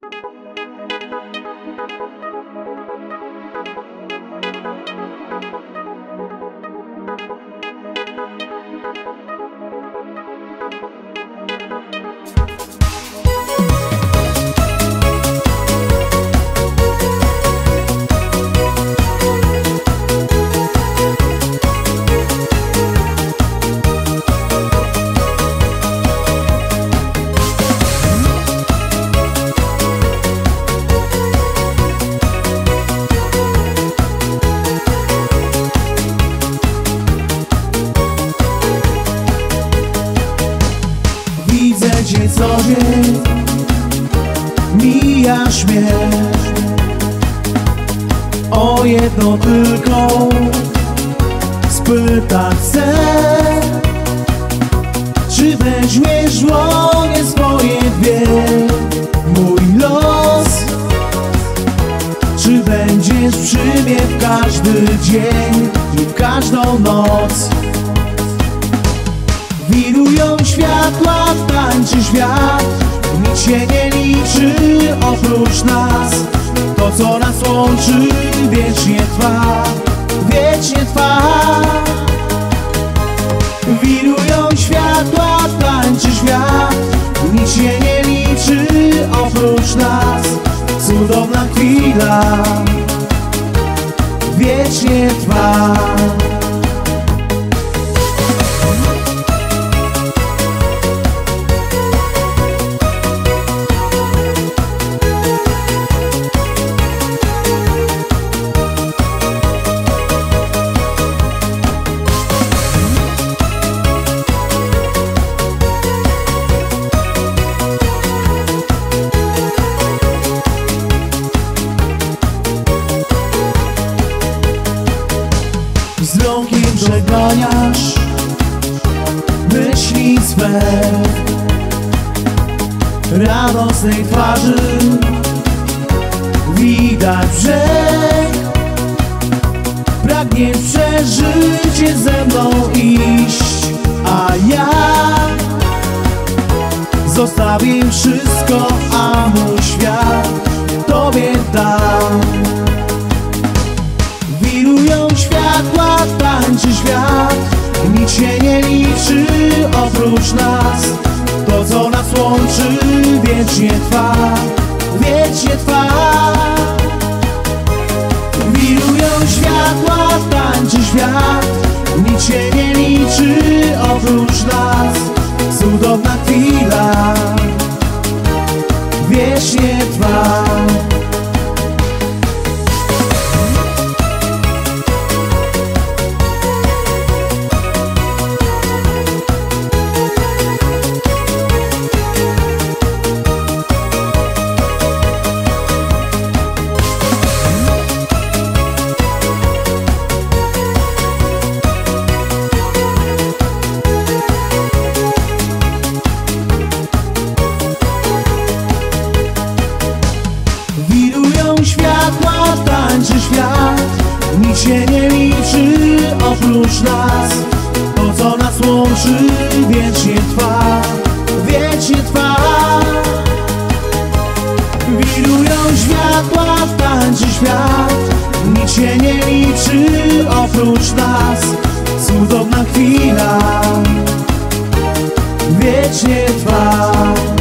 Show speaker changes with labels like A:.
A: Widzę cię co dzień, mijasz mnie. O jedno tylko spytać chcę, czy weźmiesz w łonie swoje dwie mój los, czy będziesz przy mnie w każdy dzień i w każdą noc. Wirują światła, tańczy świat, nic się nie liczy oprócz nas. To co nas łączy wiecznie trwa, wiecznie trwa. Wirują światła, tańczy świat, nic się nie liczy oprócz nas. Cudowna chwila wiecznie trwa. Wzrokiem przeganiasz myśli swe, radosnej twarzy widać brzeg. Pragniesz przeżycie ze mną iść, a ja zostawię wszystko, a mój świat Tobie dam. Wirują światła, tańczy świat, nic się nie liczy oprócz nas. To co nas łączy wiecznie trwa, wiecznie trwa. Wirują światła, tańczy świat, nic się nie liczy oprócz nas. Cudowna chwila wiecznie trwa. Światła, tańczy świat, nic się nie liczy oprócz nas. To co nas łączy wiecznie trwa, wiecznie trwa. Wirują światła, tańczy świat, nic się nie liczy oprócz nas. Cudowna chwila wiecznie trwa.